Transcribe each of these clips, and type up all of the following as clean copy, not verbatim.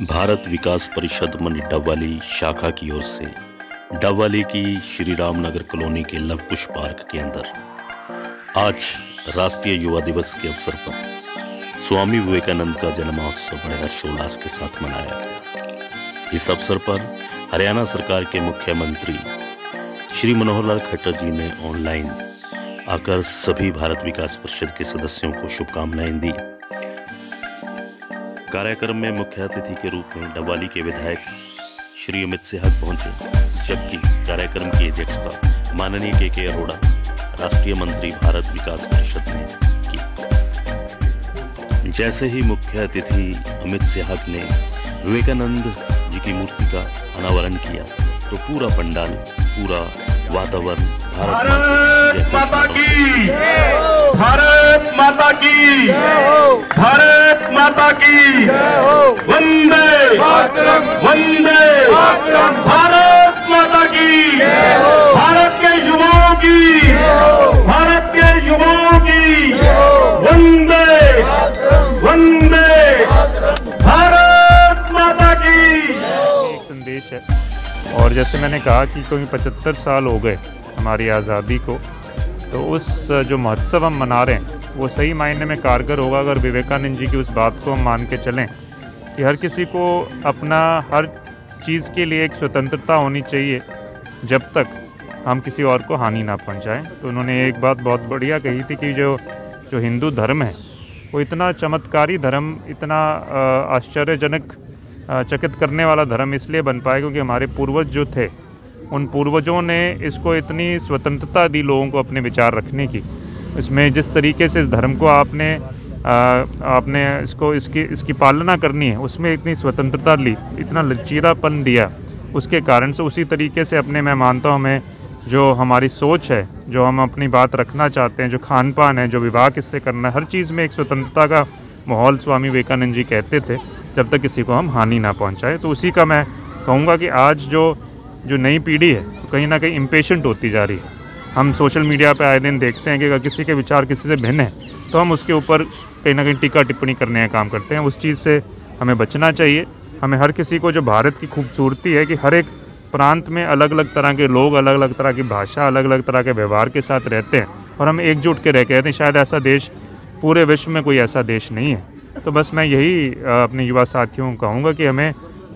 भारत विकास परिषद मंडी डबवाली शाखा की ओर से डबवाली की श्री राम नगर कॉलोनी के लव कुश पार्क के अंदर आज राष्ट्रीय युवा दिवस के अवसर पर स्वामी विवेकानंद का जन्म महोत्सव बड़े हर्षोल्लास के साथ मनाया गया। इस अवसर पर हरियाणा सरकार के मुख्यमंत्री श्री मनोहर लाल खट्टर जी ने ऑनलाइन आकर सभी भारत विकास परिषद के सदस्यों को शुभकामनाएं दी। कार्यक्रम में मुख्य अतिथि के रूप में डबवाली के विधायक श्री अमित सहगल पहुंचे, जबकि कार्यक्रम की अध्यक्षता माननीय के अरोड़ा राष्ट्रीय मंत्री भारत विकास परिषद ने की। जैसे ही मुख्य अतिथि अमित सहगल ने विवेकानंद जी की मूर्ति का अनावरण किया तो पूरा पंडाल, पूरा वातावरण भारत माता की, भारत माता की, भारत माता की, वंदे वंदे, भारत माता की, भारत के युवाओं की, भारत के युवाओं की, वंदे वंदे, भारत माता की। संदेश है। और जैसे मैंने कहा कि कोई 75 साल हो गए हमारी आज़ादी को, तो उस जो महोत्सव हम मना रहे हैं वो सही मायने में कारगर होगा अगर विवेकानंद जी की उस बात को हम मान के चलें कि हर किसी को अपना हर चीज़ के लिए एक स्वतंत्रता होनी चाहिए जब तक हम किसी और को हानि ना पहुंचाएं। तो उन्होंने एक बात बहुत बढ़िया कही थी कि जो हिंदू धर्म है वो इतना चमत्कारी धर्म, इतना आश्चर्यजनक चकित करने वाला धर्म इसलिए बन पाए क्योंकि हमारे पूर्वज जो थे उन पूर्वजों ने इसको इतनी स्वतंत्रता दी लोगों को अपने विचार रखने की। इसमें जिस तरीके से इस धर्म को आपने इसकी पालना करनी है उसमें इतनी स्वतंत्रता ली, इतना लचीलापन दिया, उसके कारण से उसी तरीके से अपने मैं मानता हूँ हमें जो हमारी सोच है, जो हम अपनी बात रखना चाहते हैं, जो खान पान है, जो विवाह किससे करना है, हर चीज़ में एक स्वतंत्रता का माहौल स्वामी विवेकानंद जी कहते थे जब तक किसी को हम हानि ना पहुंचाए। तो उसी का मैं कहूँगा कि आज जो नई पीढ़ी है तो कहीं ना कहीं इम्पेशेंट होती जा रही है। हम सोशल मीडिया पे आए दिन देखते हैं कि अगर किसी के विचार किसी से भिन्न है तो हम उसके ऊपर कहीं ना कहीं टीका टिप्पणी करने का काम करते हैं। उस चीज़ से हमें बचना चाहिए। हमें हर किसी को, जो भारत की खूबसूरती है कि हर एक प्रांत में अलग अलग तरह के लोग, अलग अलग तरह की भाषा, अलग अलग तरह के व्यवहार के साथ रहते हैं और हम एकजुट के रह के रहते हैं। शायद ऐसा देश पूरे विश्व में कोई ऐसा देश नहीं है। तो बस मैं यही अपने युवा साथियों को कहूँगा कि हमें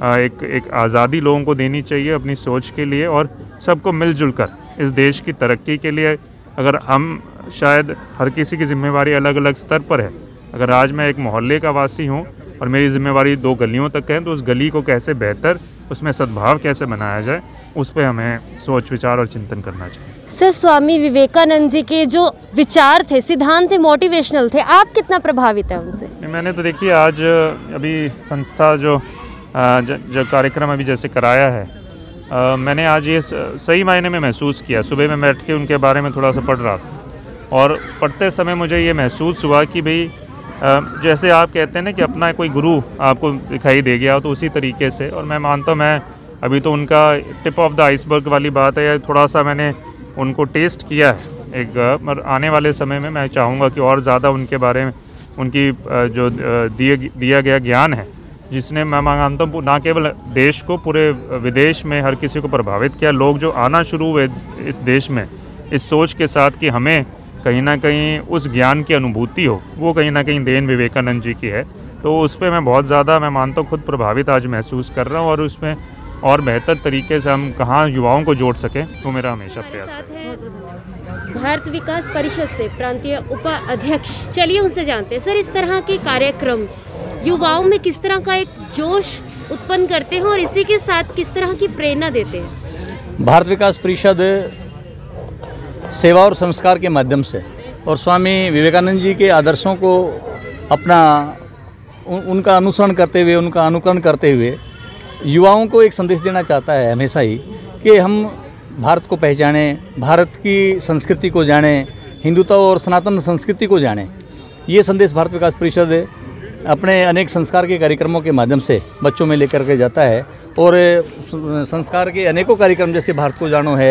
एक आज़ादी लोगों को देनी चाहिए अपनी सोच के लिए, और सबको मिलजुल कर इस देश की तरक्की के लिए, अगर हम शायद हर किसी की जिम्मेवारी अलग अलग स्तर पर है। अगर आज मैं एक मोहल्ले का वासी हूँ और मेरी जिम्मेवारी 2 गलियों तक है तो उस गली को कैसे बेहतर, उसमें सद्भाव कैसे बनाया जाए, उस पर हमें सोच विचार और चिंतन करना चाहिए। सर, स्वामी विवेकानंद जी के जो विचार थे, सिद्धांत थे, मोटिवेशनल थे, आप कितना प्रभावित हैं उनसे? मैंने तो देखिए आज अभी संस्था जो कार्यक्रम अभी जैसे कराया है, मैंने आज ये सही मायने में महसूस किया। सुबह मैं बैठ के उनके बारे में थोड़ा सा पढ़ रहा था और पढ़ते समय मुझे ये महसूस हुआ कि भाई जैसे आप कहते हैं ना कि अपना कोई गुरु आपको दिखाई दे गया, तो उसी तरीके से, और मैं मानता हूँ मैं अभी तो उनका टिप ऑफ द आइसबर्ग वाली बात है, या थोड़ा सा मैंने उनको टेस्ट किया है एक, आने वाले समय में मैं चाहूँगा कि और ज़्यादा उनके बारे में, उनकी जो दिया गया ज्ञान है, जिसने मैं मानता हूँ ना केवल देश को, पूरे विदेश में हर किसी को प्रभावित किया। लोग जो आना शुरू हुए इस देश में इस सोच के साथ कि हमें कहीं ना कहीं उस ज्ञान की अनुभूति हो, वो कहीं ना कहीं देन विवेकानंद जी की है। तो उस पर मैं बहुत ज़्यादा, मैं मानता हूँ, खुद प्रभावित आज महसूस कर रहा हूँ, और उसमें और बेहतर तरीके से हम कहाँ युवाओं को जोड़ सकें, तो मेरा हमेशा प्रयास है। भारत विकास परिषद से प्रांतीय उपाध्यक्ष, चलिए उनसे जानते हैं। सर, इस तरह के कार्यक्रम युवाओं में किस तरह का एक जोश उत्पन्न करते हैं और इसी के साथ किस तरह की प्रेरणा देते हैं? भारत विकास परिषद सेवा और संस्कार के माध्यम से और स्वामी विवेकानंद जी के आदर्शों को उनका अनुसरण करते हुए, उनका अनुकरण करते हुए युवाओं को एक संदेश देना चाहता है हमेशा ही कि हम भारत को पहचानें, भारत की संस्कृति को जानें, हिंदुत्व और सनातन संस्कृति को जानें। ये संदेश भारत विकास परिषद अपने अनेक संस्कार के कार्यक्रमों के माध्यम से बच्चों में लेकर के जाता है। और संस्कार के अनेकों कार्यक्रम जैसे भारत को जानो है,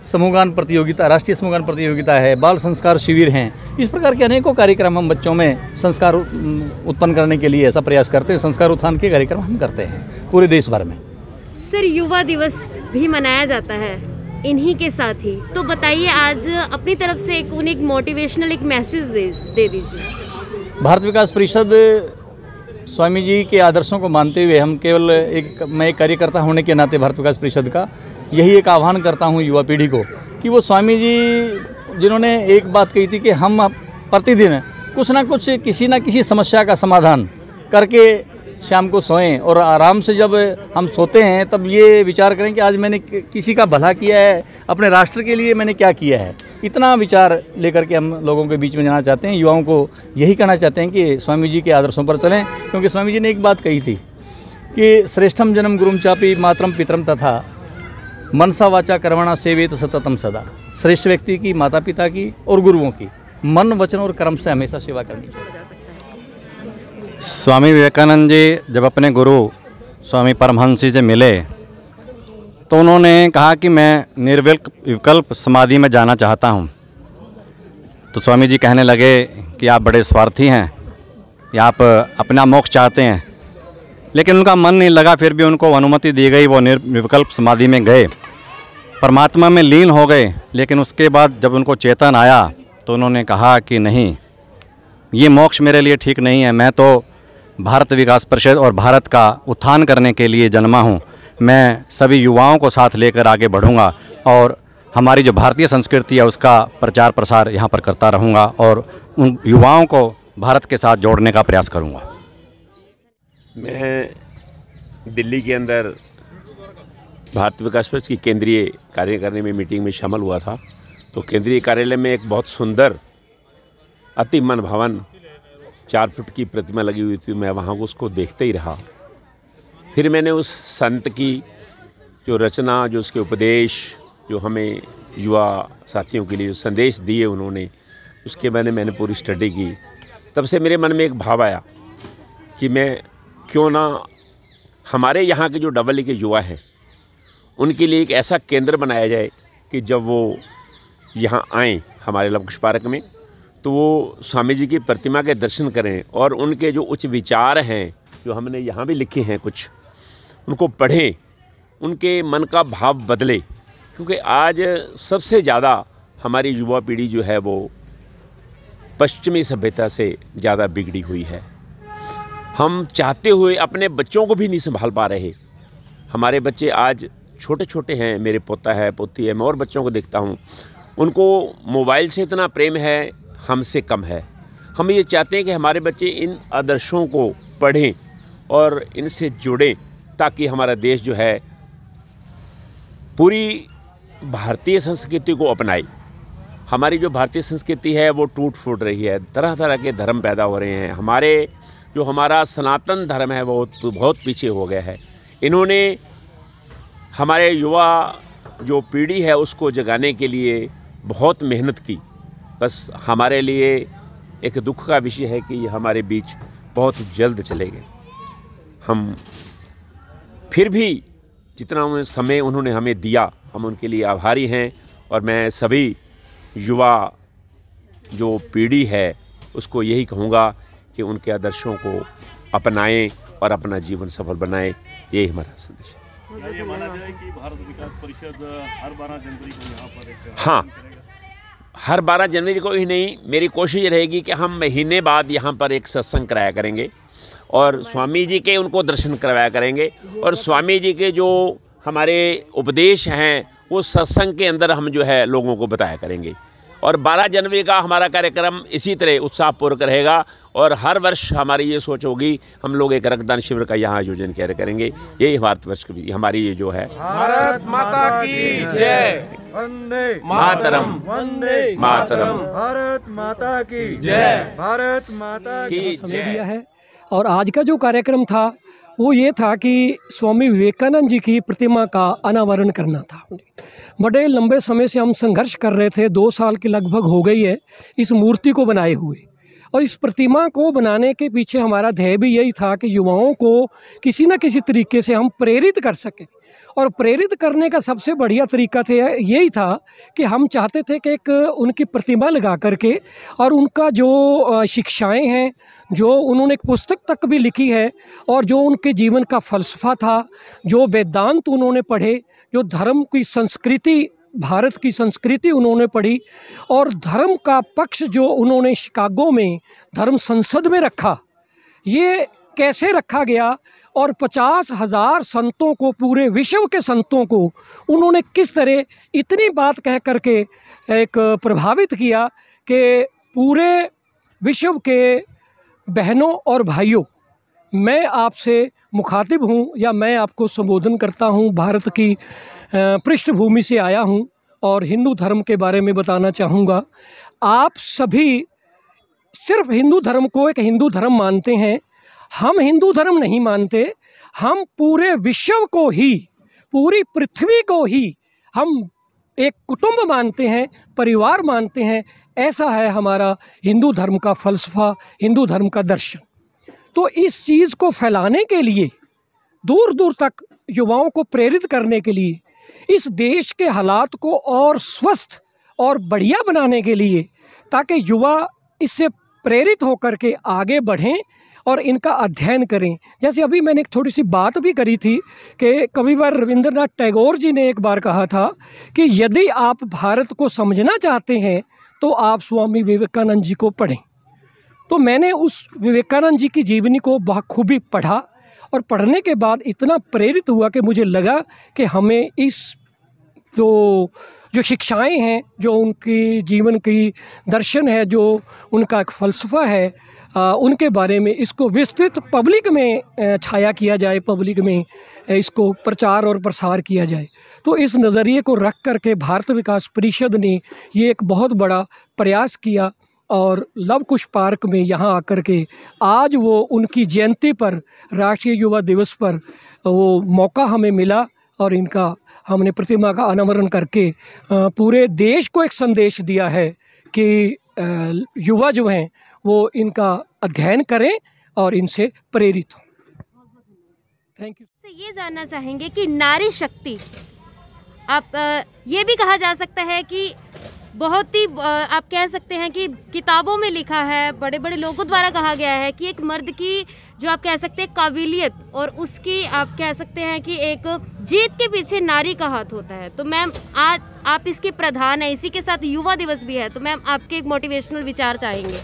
समूहगान प्रतियोगिता, राष्ट्रीय समूहगान प्रतियोगिता है, बाल संस्कार शिविर हैं। इस प्रकार के अनेकों कार्यक्रम हम बच्चों में संस्कार उत्पन्न करने के लिए ऐसा प्रयास करते हैं। संस्कार उत्थान के कार्यक्रम हम करते हैं पूरे देश भर में। सर, युवा दिवस भी मनाया जाता है इन्हीं के साथ ही, तो बताइए आज अपनी तरफ से एक उन्हें मोटिवेशनल एक मैसेज दे दीजिए। भारत विकास परिषद स्वामी जी के आदर्शों को मानते हुए हम केवल मैं एक कार्यकर्ता होने के नाते भारत विकास परिषद का यही एक आह्वान करता हूँ युवा पीढ़ी को कि वो स्वामी जी जिन्होंने एक बात कही थी कि हम प्रतिदिन कुछ ना कुछ किसी ना किसी समस्या का समाधान करके शाम को सोएं और आराम से जब हम सोते हैं तब ये विचार करें कि आज मैंने किसी का भला किया है, अपने राष्ट्र के लिए मैंने क्या किया है। इतना विचार लेकर के हम लोगों के बीच में जाना चाहते हैं। युवाओं को यही कहना चाहते हैं कि स्वामी जी के आदर्शों पर चलें, क्योंकि स्वामी जी ने एक बात कही थी कि श्रेष्ठम जन्म गुरुम चापी मातरम पितरम तथा मनसा वाचा कर्मणा सेवेत सततम सदा। श्रेष्ठ व्यक्ति की, माता पिता की और गुरुओं की मन वचन और कर्म से हमेशा सेवा करनी चाहिए। स्वामी विवेकानंद जी जब अपने गुरु स्वामी परमहंस जी से मिले तो उन्होंने कहा कि मैं निर्विकल्प समाधि में जाना चाहता हूँ। तो स्वामी जी कहने लगे कि आप बड़े स्वार्थी हैं, या आप अपना मोक्ष चाहते हैं। लेकिन उनका मन नहीं लगा, फिर भी उनको अनुमति दी गई। वो निर्विकल्प समाधि में गए, परमात्मा में लीन हो गए। लेकिन उसके बाद जब उनको चेतन आया तो उन्होंने कहा कि नहीं, ये मोक्ष मेरे लिए ठीक नहीं है। मैं तो भारत विकास परिषद और भारत का उत्थान करने के लिए जन्मा हूँ। मैं सभी युवाओं को साथ लेकर आगे बढ़ूँगा और हमारी जो भारतीय संस्कृति है उसका प्रचार प्रसार यहाँ पर करता रहूँगा और उन युवाओं को भारत के साथ जोड़ने का प्रयास करूँगा। मैं दिल्ली के अंदर भारत विकास परिषद की केंद्रीय कार्यकारिणी में मीटिंग में शामिल हुआ था। तो केंद्रीय कार्यालय में एक बहुत सुंदर अति मन भवन 4 फुट की प्रतिमा लगी हुई थी। मैं वहाँ उसको देखते ही रहा। फिर मैंने उस संत की जो रचना, जो उसके उपदेश, जो हमें युवा साथियों के लिए जो संदेश दिए उन्होंने, उसके मैंने पूरी स्टडी की। तब से मेरे मन में एक भाव आया कि मैं क्यों ना हमारे यहाँ के जो डबल के युवा हैं उनके लिए एक ऐसा केंद्र बनाया जाए कि जब वो यहाँ आएँ हमारे लव कुश पार्क में तो वो स्वामी जी की प्रतिमा के दर्शन करें और उनके जो उच्च विचार हैं जो हमने यहाँ भी लिखे हैं कुछ, उनको पढ़ें, उनके मन का भाव बदले। क्योंकि आज सबसे ज़्यादा हमारी युवा पीढ़ी जो है वो पश्चिमी सभ्यता से ज़्यादा बिगड़ी हुई है। हम चाहते हुए अपने बच्चों को भी नहीं संभाल पा रहे। हमारे बच्चे आज छोटे छोटे हैं, मेरे पोता है, पोती है, मैं और बच्चों को देखता हूँ, उनको मोबाइल से इतना प्रेम है, हमसे कम है। हम ये चाहते हैं कि हमारे बच्चे इन आदर्शों को पढ़ें और इनसे जुड़ें ताकि हमारा देश जो है पूरी भारतीय संस्कृति को अपनाए। हमारी जो भारतीय संस्कृति है वो टूट फूट रही है, तरह तरह के धर्म पैदा हो रहे हैं। हमारा सनातन धर्म है वो बहुत पीछे हो गया है। इन्होंने हमारे युवा जो पीढ़ी है उसको जगाने के लिए बहुत मेहनत की। बस हमारे लिए एक दुख का विषय है कि ये हमारे बीच बहुत जल्द चले गए। हम फिर भी जितना समय उन्होंने हमें दिया हम उनके लिए आभारी हैं। और मैं सभी युवा जो पीढ़ी है उसको यही कहूँगा कि उनके आदर्शों को अपनाएं और अपना जीवन सफल बनाएं। यही हमारा संदेश है। ये माना जाए कि भारत विकास परिषद हर 12 जनवरी को यहाँ पर एक हाँ, हर 12 जनवरी को ही नहीं, मेरी कोशिश रहेगी कि हम महीने बाद यहाँ पर एक सत्संग कराया करेंगे और स्वामी जी के उनको दर्शन करवाया करेंगे और स्वामी जी के जो हमारे उपदेश हैं वो सत्संग के अंदर हम जो है लोगों को बताया करेंगे। और 12 जनवरी का हमारा कार्यक्रम इसी तरह उत्साहपूर्वक रहेगा और हर वर्ष हमारी ये सोच होगी हम लोग एक रक्तदान शिविर का यहाँ आयोजन करेंगे। यही भारतवर्ष की हमारी ये जो है। भारत माता की जय, वंदे मातरम, वंदे मातरम, भारत माता की जय, भारत माता की समय जय। दिया है। और आज का जो कार्यक्रम था वो ये था कि स्वामी विवेकानंद जी की प्रतिमा का अनावरण करना था। बड़े लंबे समय से हम संघर्ष कर रहे थे, 2 साल की लगभग हो गई है इस मूर्ति को बनाए हुए। और इस प्रतिमा को बनाने के पीछे हमारा ध्येय भी यही था कि युवाओं को किसी न किसी तरीके से हम प्रेरित कर सकें और प्रेरित करने का सबसे बढ़िया तरीका था यही था कि हम चाहते थे कि एक उनकी प्रतिमा लगा करके और उनका जो शिक्षाएं हैं, जो उन्होंने एक पुस्तक तक भी लिखी है और जो उनके जीवन का फ़लसफ़ा था, जो वेदांत उन्होंने पढ़े, जो धर्म की संस्कृति, भारत की संस्कृति उन्होंने पढ़ी और धर्म का पक्ष जो उन्होंने शिकागो में धर्म संसद में रखा, ये कैसे रखा गया और 50,000 संतों को, पूरे विश्व के संतों को उन्होंने किस तरह इतनी बात कह करके एक प्रभावित किया कि पूरे विश्व के बहनों और भाइयों, मैं आपसे मुखातिब हूँ या मैं आपको संबोधन करता हूँ, भारत की पृष्ठभूमि से आया हूँ और हिंदू धर्म के बारे में बताना चाहूँगा। आप सभी सिर्फ हिंदू धर्म को एक हिंदू धर्म मानते हैं, हम हिंदू धर्म नहीं मानते, हम पूरे विश्व को ही, पूरी पृथ्वी को ही हम एक कुटुंब मानते हैं, परिवार मानते हैं। ऐसा है हमारा हिंदू धर्म का फ़लसफ़ा, हिंदू धर्म का दर्शन। तो इस चीज़ को फैलाने के लिए, दूर दूर तक युवाओं को प्रेरित करने के लिए, इस देश के हालात को और स्वस्थ और बढ़िया बनाने के लिए, ताकि युवा इससे प्रेरित होकर के आगे बढ़ें और इनका अध्ययन करें। जैसे अभी मैंने एक थोड़ी सी बात भी करी थी कि कविवर रविंद्रनाथ टैगोर जी ने एक बार कहा था कि यदि आप भारत को समझना चाहते हैं तो आप स्वामी विवेकानंद जी को पढ़ें। तो मैंने उस विवेकानंद जी की जीवनी को बखूबी पढ़ा और पढ़ने के बाद इतना प्रेरित हुआ कि मुझे लगा कि हमें इस जो शिक्षाएं हैं, जो उनकी जीवन की दर्शन है, जो उनका एक फ़लसफ़ा है, उनके बारे में इसको विस्तृत पब्लिक में छाया किया जाए, पब्लिक में इसको प्रचार और प्रसार किया जाए। तो इस नज़रिए को रख करके भारत विकास परिषद ने ये एक बहुत बड़ा प्रयास किया और लव कुश पार्क में यहाँ आकर के आज वो उनकी जयंती पर, राष्ट्रीय युवा दिवस पर वो मौका हमें मिला और इनका हमने प्रतिमा का अनावरण करके पूरे देश को एक संदेश दिया है कि युवा जो हैं वो इनका अध्ययन करें और इनसे प्रेरित हों। Thank you. ये जानना चाहेंगे कि नारी शक्ति, आप ये भी कहा जा सकता है कि बहुत ही आप कह सकते हैं कि किताबों में लिखा है, बड़े बड़े लोगों द्वारा कहा गया है कि एक मर्द की जो आप कह सकते हैं काबिलियत और उसकी आप कह सकते हैं कि एक जीत के पीछे नारी का हाथ होता है। तो मैम आज आप इसके प्रधान हैं, इसी के साथ युवा दिवस भी है, तो मैम आपके एक मोटिवेशनल विचार चाहेंगे।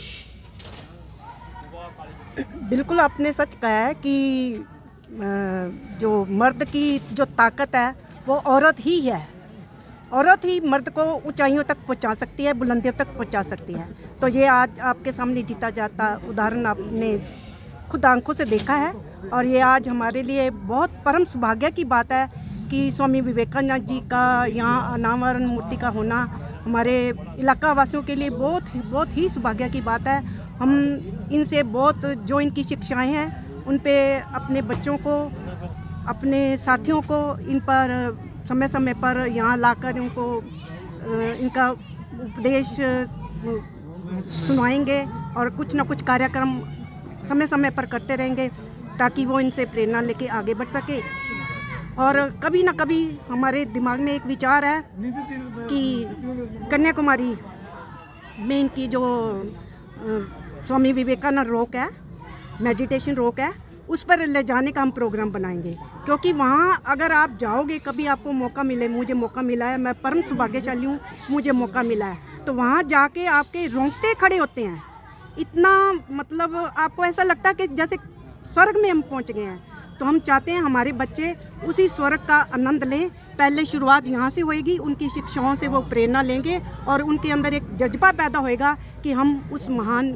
बिल्कुल आपने सच कहा है कि जो मर्द की जो ताकत है वो औरत ही है। औरत ही मर्द को ऊंचाइयों तक पहुंचा सकती है, बुलंदियों तक पहुंचा सकती है। तो ये आज आपके सामने जीता जाता उदाहरण आपने खुद आंखों से देखा है और ये आज हमारे लिए बहुत परम सौभाग्य की बात है कि स्वामी विवेकानंद जी का यहाँ अनावरण मूर्ति का होना हमारे इलाका वासियों के लिए बहुत ही सौभाग्य की बात है। हम इनसे बहुत, जो इनकी शिक्षाएं हैं उन पे अपने बच्चों को, अपने साथियों को इन पर समय समय पर यहाँ लाकर उनको इनका उपदेश सुनाएंगे और कुछ ना कुछ कार्यक्रम समय समय पर करते रहेंगे ताकि वो इनसे प्रेरणा लेके आगे बढ़ सके। और कभी ना कभी हमारे दिमाग में एक विचार है कि कन्याकुमारी में इनकी जो स्वामी विवेकानंद रोक है, मेडिटेशन रोक है, उस पर ले जाने का हम प्रोग्राम बनाएंगे। क्योंकि वहाँ अगर आप जाओगे, कभी आपको मौका मिले, मुझे मौका मिला है, मैं परम सौभाग्यशाली हूँ, मुझे मौका मिला है, तो वहाँ जाके आपके रोंगटे खड़े होते हैं। इतना मतलब आपको ऐसा लगता है कि जैसे स्वर्ग में हम पहुँच गए हैं। तो हम चाहते हैं हमारे बच्चे उसी स्वर्ग का आनंद लें। पहले शुरुआत यहाँ से होएगी, उनकी शिक्षाओं से वो प्रेरणा लेंगे और उनके अंदर एक जज्बा पैदा होएगा कि हम उस महान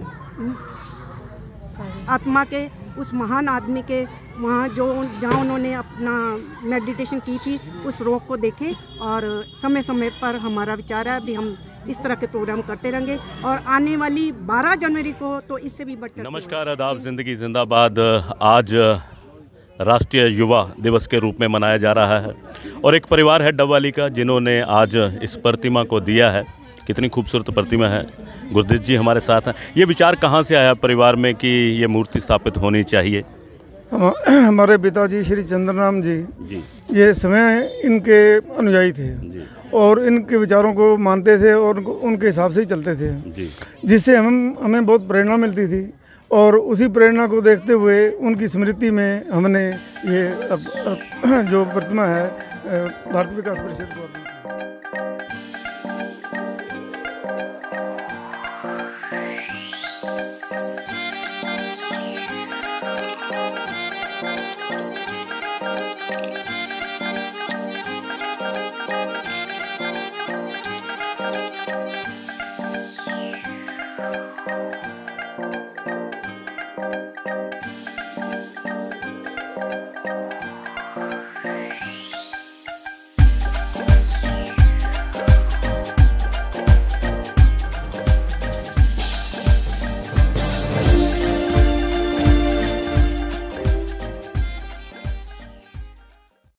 आत्मा के, उस महान आदमी के वहाँ जहाँ उन्होंने अपना मेडिटेशन की थी उस रोग को देखें। और समय समय पर हमारा विचार है अभी हम इस तरह के प्रोग्राम करते रहेंगे और आने वाली 12 जनवरी को तो इससे भी बढ़कर। नमस्कार, आदाब, जिंदगी जिंदाबाद। आज राष्ट्रीय युवा दिवस के रूप में मनाया जा रहा है और एक परिवार है डबवाली का जिन्होंने आज इस प्रतिमा को दिया है। कितनी खूबसूरत प्रतिमा है। गुरदीप जी हमारे साथ हैं। ये विचार कहाँ से आया परिवार में कि ये मूर्ति स्थापित होनी चाहिए? हमारे पिताजी श्री चंद्रराम जी जी ये समय इनके अनुयायी थे जी और इनके विचारों को मानते थे और उनके हिसाब से ही चलते थे, जी जिससे हमें बहुत प्रेरणा मिलती थी। और उसी प्रेरणा को देखते हुए उनकी स्मृति में हमने ये जो प्रतिमा है भारत विकास परिषद को